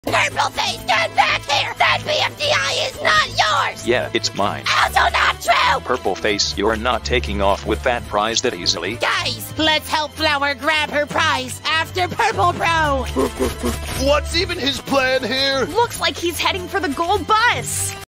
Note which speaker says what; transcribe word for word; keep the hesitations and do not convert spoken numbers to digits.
Speaker 1: Purple face, get back here! That B F D I is not yours!
Speaker 2: Yeah, it's mine.
Speaker 1: Also not true!
Speaker 2: Purple face, you're not taking off with that prize that easily.
Speaker 1: Guys, let's help Flower grab her prize after Purple Bro!
Speaker 3: What's even his plan here?
Speaker 4: Looks like he's heading for the gold bus.